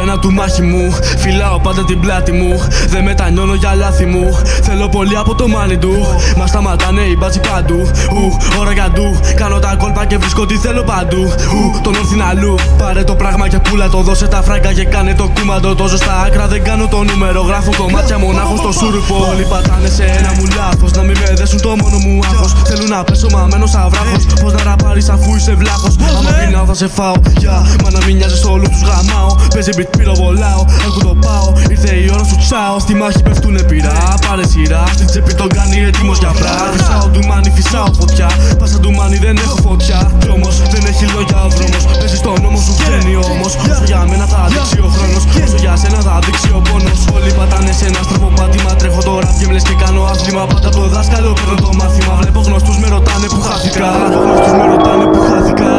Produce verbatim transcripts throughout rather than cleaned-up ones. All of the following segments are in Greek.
πένα του μάχη μου. Φυλάω πάντα την πλάτη μου. Δεν μετανιώνω για λάθη μου. Θέλω πολύ από το μάνι του. Μα σταματάνε οι μπάτσι παντού. Ου, ώρα καντού. Κάνω τα κόλπα και βρίσκω τι θέλω παντού. Ου, τον όρθιν αλλού. Πάρε το πράγμα και πουλα το. Δώσε τα φράγκα και κάνε το κούμαντο. Το ζω στα άκρα, δεν κάνω το νούμερο. Γράφω κομμάτια μονάχο στο σούρουπο. Όλοι πατάνε σε ένα μου λάθος. Να μην με δέσουν το μόνο μου άγχος. Θέλουν να πέσω μα μένω σαν βράχος. Πώς να ραπάρεις αφού είσαι βλάχος. Άμα πεινάω θα σε φάω. Yeah. Μα να μην νοιάζεις όλους τους γαμάω. Παίζει beat πυροβολάω. Ακού το πάω. Ήρθε η ώρα σου τσάω. Στη μάχη πέφτουνε πειρά. Πάρε σειρά. Στην τσέπη τον κάνει έτοιμος για βρά. Φυσάω του μάνι, φυσάω φωτιά. Πάσα του μάνι δεν έχω φωτιά. Κι όμως δεν έχει λόγια ο δρόμος. Παίζει στον νόμο σου βγαίνει όμως. Όσο για μένα θα δείξει ο χρόνος. Όσο για σένα θα δείξει ο πόνος. Όλοι πατάνε σε ένα στροφοπάτημα. Τρέχω τώρα και μ' λες και κάνω άθλημα. Πάντα από το δάσκαλο παίρνω το μάθημα. Βλέπω γνωστούς με ρωτάνε που χάθηκα. Γνωστούς με ρωτάνε που χάθηκα.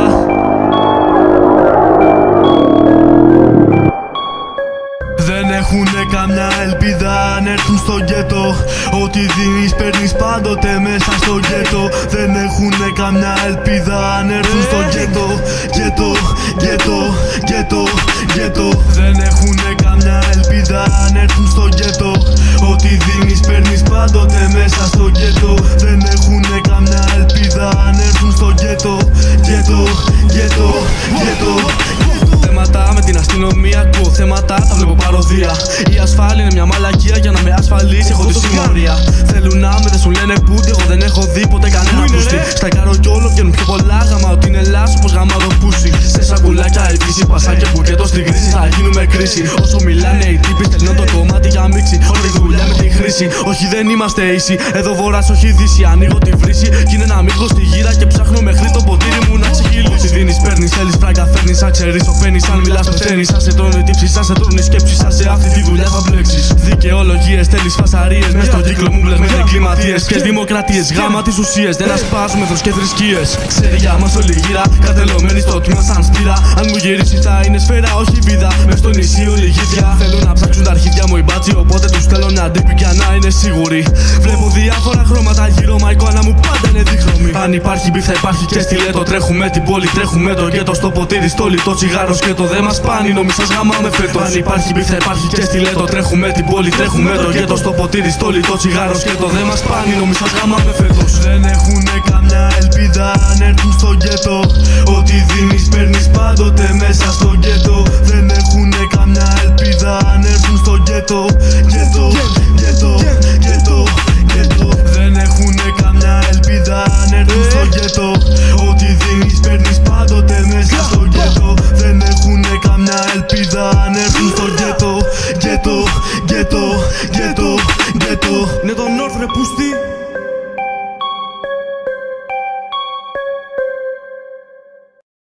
Δεν έχουνε καμιά ελπίδα αν έρθουν στο γκέτο. Ό,τι δίνεις παίρνεις πάντοτε μέσα στο γκέτο. Δεν έχουνε καμιά ελπίδα αν έρθουν στο γκέτο. Γκέτο, γκέτο, γκέτο, γκέτο. Δεν έχουνε καμιά ελπίδα αν έρθουν στο γκέτο. Ό,τι δίνεις παίρνεις πάντοτε μέσα στο γκέτο. Δεν έχουνε καμιά ελπίδα αν έρθουν στο γκέτο. Γκέτο, γκέτο, γκέτο. Θέματα με την αστυνομία, ακούω θέματα, τα βλέπω παροδία. Η ασφάλεια είναι μια μαλακία, για να με ασφαλίσει έχω τη συμμορία. Θέλουν να με, δεν σου λένε πούντι, εγώ δεν έχω δει ποτέ κανένα πούστη. Στα καρό κι όλο βγαίνουν πιο πολλά, γάμα ότι είναι λάσο πως γάμα το πούσι. Σε σακουλάκια η φύση, πασάκια μπουκέτο στην κρίση, θα γίνουμε κρίση. Όσο μιλάνε οι τύποι στέλνουν το κομμάτι για μίξη. Όλη δουλειά με τη χρήση, όχι δεν είμαστε ίσοι. Εδώ βορράς όχι δύση, ανοίγω τη βρύση. Κι είναι ένα μήκο στη γύρα και ψάχνω μέχρι το ποτήρι μου να ξεχυλήσει. Δίνεις, παίρνεις, θέλεις, φράγκα φέρνεις, αν ξέρεις, οπαίνεις. Αν μιλάς πεθαίνεις, σαν σε τρώνε τύψεις, σαν σε τρώνε σκέψεις, σαν σε αυτή τη δουλειά θα μπλέξεις. Δικαιολογίες, θέλεις φασαρίες, μες στον κύκλο μου μπλεγμένοι εγκληματίες. Ποιες δημοκρατίες, γάμα τις ουσίες, δεν ασπάζουμε εθνος και θρησκείες. Ξέρει για μας όλη γύρα, κατελωμένη στο τμήμα σαν σπήρα. Αν μου γυρίσει θα είναι σφαίρα, όχι βίδα. Μες στο νησί όλη γίδια. Θέλουν να ψάξουν τα αρχίδια μου οι μπάτσοι, οπότε τους στέλνω μια τύπη για να είναι σίγουροι. Βλέπω διάφορα χρώματα γύρω, μα η εικόνα μου πάντα είναι δίχρωμη. Αν υπάρχει μπιφ θα υπάρχει και στιλέτο. Τρέχουμε την πόλη, τρέχουμε το γκέτο. Στο ποτήρι, στο λιτό τσιγάρο και το δεν μας πάνει, νομίζεις γαμάμε φέτος. Αν υπάρχει μπιφ θα υπάρχει και στιλέτο. Τρέχουμε την πόλη, τρέχουμε το γκέτο. Στο ποτήρι, στο λιτό τσιγάρο και το δεν μας πάνει, νομίζεις γαμάμε φέτος. Δεν έχουνε καμιά ελπίδα αν έρθουν στο γκέτο. Ό,τι δίνεις παίρνεις πάντοτε μέσα στο γκέτο. Δεν έχουνε καμιά ελπίδα αν έρθουν στο γκέτο. Γκέτο, γκέτο, γκέτο, γκέτο. Δεν έχουνε καμιά ελπίδα αν έρθουν στο γκέτο.